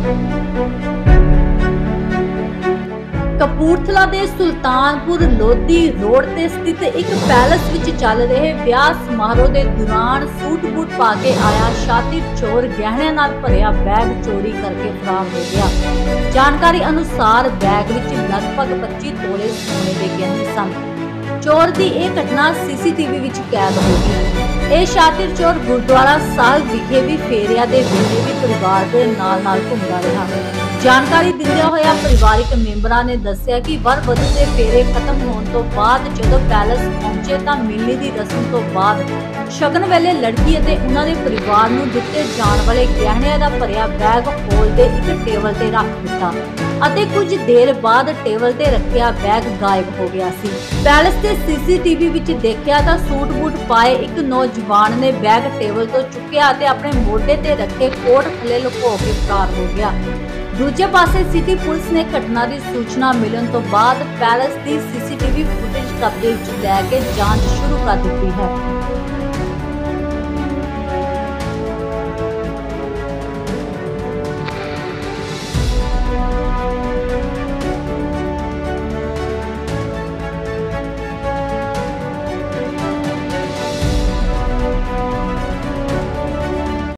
ਕਪੂਰਥਲਾ ਦੇ ਸੁਲਤਾਨਪੁਰ ਲੋਧੀ ਰੋਡ ਤੇ ਸਥਿਤ ਇੱਕ ਪੈਲਸ ਵਿੱਚ ਚੱਲ ਰਹੇ ਵਿਆਹ ਸਮਾਰੋਹ ਦੇ ਦੌਰਾਨ ਸੂਟ-ਬੂਟ ਪਾ ਕੇ ਆਇਆ ਸ਼ਾਤਿਰ ਚੋਰ ਗਹਿਣਿਆਂ ਨਾਲ ਭਰਿਆ ਬੈਗ ਚੋਰੀ ਕਰਕੇ ਫਰਾਰ ਹੋ ਗਿਆ। ਜਾਣਕਾਰੀ ਅਨੁਸਾਰ ਬੈਗ ਵਿੱਚ ਲਗਭਗ 25 ਤੋਲੇ ਸੋਨੇ ਦੇ ਗਹਿਣੇ ਸਨ। ਚੋਰ ਦੀ ਇਹ ਘਟਨਾ ਸੀਸੀਟੀਵੀ ਵਿੱਚ ਕੈਦ ਹੋ ਗਈ। ਇਹ ਸ਼ਾਤਿਰ ਚੋਰ ਗੁਰਦੁਆਰਾ ਸਾਹਿਬ ਵਿਖੇ ਵੀ ਫੇਰਿਆਂ ਦੇ ਵੇਲੇ ਵੀ ਪਰਿਵਾਰ ਦੇ ਨਾਲ ਘੁੰਮਦਾ ਰਿਹਾ। ਜਾਣਕਾਰੀ ਦਿੰਦਿਆਂ ਹੋਇਆ ਪਰਿਵਾਰਿਕ ਮੈਂਬਰਾਂ ਨੇ ਦੱਸਿਆ ਕਿ ਵਰ-ਵਧੂ ਦੇ ਫੇਰੇ ਖਤਮ ਹੋਣ ਤੋਂ ਬਾਅਦ ਜਦੋਂ ਪੈਲਸ ਪਹੁੰਚੇ ਤਾਂ ਮਿਲਣੀ ਦੀ ਰਸਮ ਤੋਂ ਬਾਅਦ ਸ਼ਗਨ ਵੇਲੇ ਲੜਕੀ ਅਤੇ ਉਹਨਾਂ ਦੇ ਪਰਿਵਾਰ ਨੂੰ ਦਿੱਤੇ ਜਾਣ ਵਾਲੇ ਗਹਿਣਿਆਂ ਦਾ ਭਰਿਆ ਬੈਗ ਹਾਲ ਦੇ ਇੱਕ ਟੇਬਲ ਤੇ ਰੱਖ ਦਿੱਤਾ ਅਤੇ ਕੁਝ ਦੇਰ ਬਾਅਦ ਟੇਬਲ ਤੇ ਰੱਖਿਆ ਬੈਗ ਗਾਇਬ ਹੋ ਗਿਆ ਸੀ। ਪੈਲਸ ਦੇ ਸੀਸੀਟੀਵੀ ਵਿੱਚ ਦੇਖਿਆ ਤਾਂ ਸੂਟ-ਬੂਟ ਪਾਏ ਇੱਕ ਨੌਜਵਾਨ ਨੇ ਬੈਗ ਟੇਬਲ ਤੋਂ ਚੁੱਕਿਆ ਅਤੇ ਆਪਣੇ ਮੋਢੇ ਤੇ ਰੱਖੇ ਕੋਟ ਥੱਲੇ ਲੁਕੋ ਕੇ ਫਰਾਰ ਹੋ ਗਿਆ। ਦੂਜੇ ਪਾਸੇ ਸਿਟੀ ਪੁਲਿਸ ਨੇ ਘਟਨਾ ਦੀ ਸੂਚਨਾ ਮਿਲਣ ਤੋਂ ਬਾਅਦ ਪੈਲਸ ਦੀ ਸੀਸੀਟੀਵੀ ਫੁਟੇਜ ਕਬਜ਼ੇ ਵਿੱਚ ਲੈ ਕੇ ਜਾਂਚ ਸ਼ੁਰੂ ਕਰ ਦਿੱਤੀ ਹੈ।